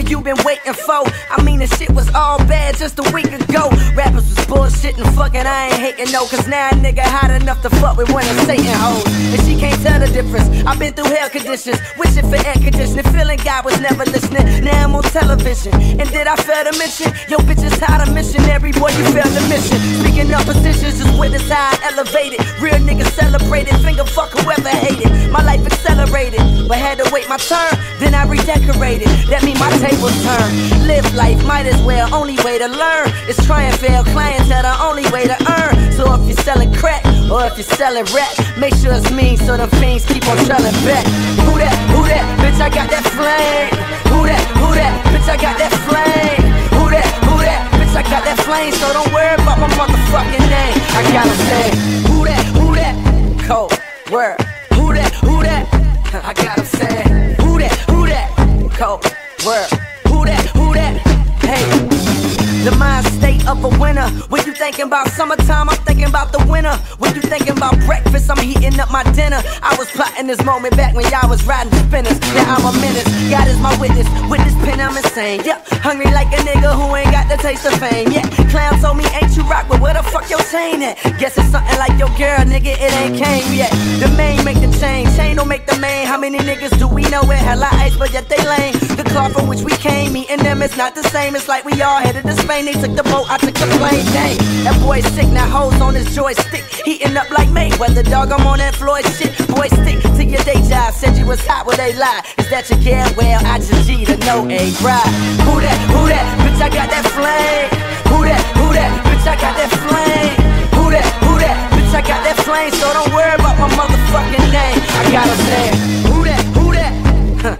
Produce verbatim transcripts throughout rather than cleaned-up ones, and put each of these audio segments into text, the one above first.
nigga you been waiting for. I mean the shit was all bad just a week ago. Rappers was bullshitting, fucking, I ain't hating no. Cause now a nigga hot enough to fuck with one of Satan hoes. And she can't tell the difference. I've been through hell conditions, wishing for air conditioning, feeling God was never listening. Now I'm on television, and did I fail to mention? Yo bitch is hot a missionary, boy you failed the mission. Speaking of positions, just witness how I elevated. Real niggas celebrated, finger fuck whoever hated. My life accelerated, but had to wait my turn, then I redecorated. That mean my tables turn. Live life, might as well, only way to learn is try and fail, clientele the only way to earn. So if you're selling crack, or if you're selling rap, make sure it's mean so the fiends keep on trailing back. Who that, who that, bitch I got that flame. Who that, who that, bitch I got that flame. Who that, who that, bitch I got that flame. So don't worry about my motherfucking name. I gotta say, who that, who that, cold word. Who that, who that, I gotta say, who that, who that, cold word. Who that, who that, hey. The mind state of a winner. When you thinking about summertime, I'm thinking about the winter. When you thinking about breakfast, I'm heating up my dinner. I was plotting this moment back when y'all was riding spinners. Now I'm a menace, God is my witness. With this pen I'm insane, yeah. Hungry like a nigga who ain't got the taste of fame, yeah. Clown told me ain't you rock, but where the fuck your chain at? Guess it's something like your girl, nigga, it ain't came yet. The main make the chain, chain don't make the main. How many niggas do we know with hella ice, but yet they lame? The car from which we came, me and them, it's not the same. It's like we all headed to Spain. They took the boat, I took the plane, dang. That boy's sick, now hoes on his joystick. Heating up like Mayweather, dog, I'm on that Floyd shit. Boy, stick to your day job, said you was hot, well they lie. Is that your care? Well, I just G to know a ride. Who that, who that, bitch I got that flame. Who that, who that, bitch I got that flame. Who that, who that, bitch I got that flame. So don't worry about my motherfucking name. I gotta say, who that, who that, huh.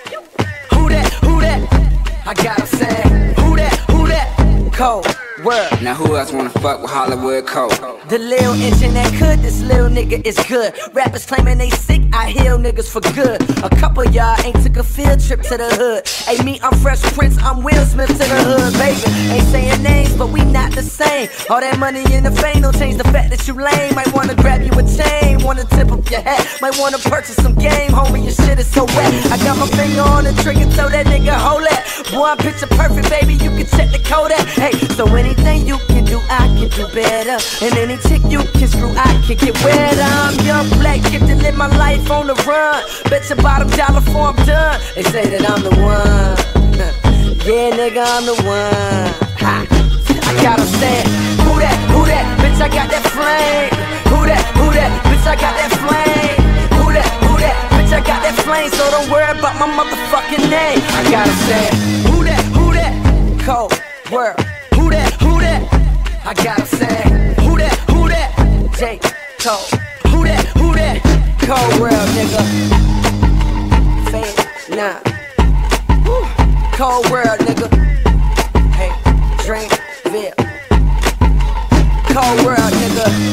Who that, who that, I gotta say, who that, who that, cold word. Now who else wanna fuck with Hollywood Code? The lil engine that could, this lil nigga is good. Rappers claiming they sick, I heal niggas for good. A couple y'all ain't took a field trip to the hood. Hey me, I'm Fresh Prince, I'm Will Smith to the hood, baby. Ain't saying names, but we not the same. All that money and the fame don't change the fact that you lame. Might wanna grab you a chain, wanna tip up your hat. Might wanna purchase some game, homie, your shit is so wet. I got my finger on the trigger, so that nigga hold that. Boy, I'm picture perfect, baby, you can check the code at. Hey, so anything you can do, I can do better. And any chick you can screw, I can get wetter. I'm young, black, gifted, live my life on the run. Bet your bottom dollar before I'm done. They say that I'm the one. Yeah, nigga, I'm the one. Ha. I gotta say, who that, who that, bitch, I got that flame. Who that, who that, bitch, I got that flame. Who that, who that, bitch, I got that flame. So don't worry about my motherfucking name. I gotta say, who that, who that, cold word. Who that, who that, I gotta say, who that, who that, J. Cole. Who that, who that, cold world, nigga. Fame, nah. Woo. Cold world, nigga. Hey, Dreamville. Cold world, nigga.